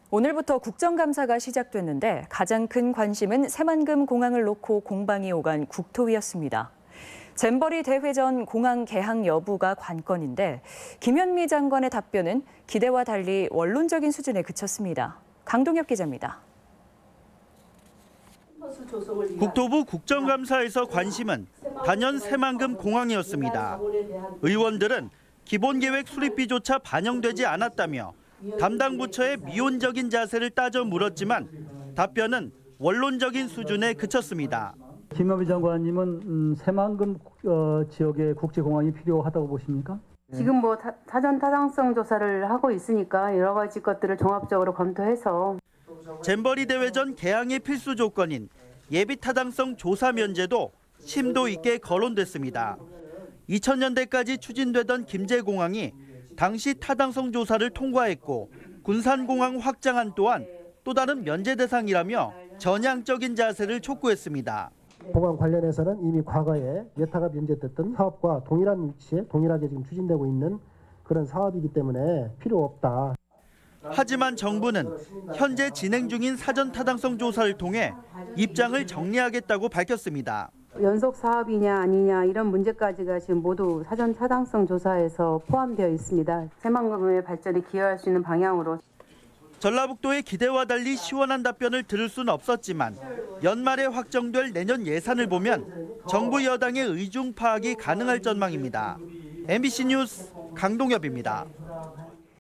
오늘부터 국정감사가 시작됐는데 가장 큰 관심은 새만금 공항을 놓고 공방이 오간 국토위였습니다. 잼버리 대회 전 공항 개항 여부가 관건인데 김현미 장관의 답변은 기대와 달리 원론적인 수준에 그쳤습니다. 강동엽 기자입니다. 국토부 국정감사에서 관심은 단연 새만금 공항이었습니다. 의원들은 기본계획 수립비조차 반영되지 않았다며 담당 부처의 미온적인 자세를 따져 물었지만 답변은 원론적인 수준에 그쳤습니다. 김현미 장관님은 새만금 지역에 국제공항이 필요하다고 보십니까? 지금 사전 타당성 조사를 하고 있으니까 여러 가지 것들을 종합적으로 검토해서 잼버리 대회 전 개항의 필수 조건인 예비 타당성 조사 면제도 심도 있게 거론됐습니다. 2000년대까지 추진되던 김제공항이 당시 타당성 조사를 통과했고 군산공항 확장안 또한 또 다른 면제 대상이라며 전향적인 자세를 촉구했습니다. 공항 관련해서는 이미 과거에 예타가 면제됐던 사업과 동일한 위치에 동일하게 지금 추진되고 있는 그런 사업이기 때문에 필요 없다. 하지만 정부는 현재 진행 중인 사전 타당성 조사를 통해 입장을 정리하겠다고 밝혔습니다. 연속 사업이냐 아니냐 이런 문제까지가 지금 모두 사전 타당성 조사에서 포함되어 있습니다. 새만금의 발전에 기여할 수 있는 방향으로. 전라북도의 기대와 달리 시원한 답변을 들을 수는 없었지만 연말에 확정될 내년 예산을 보면 정부 여당의 의중 파악이 가능할 전망입니다. MBC 뉴스 강동엽입니다.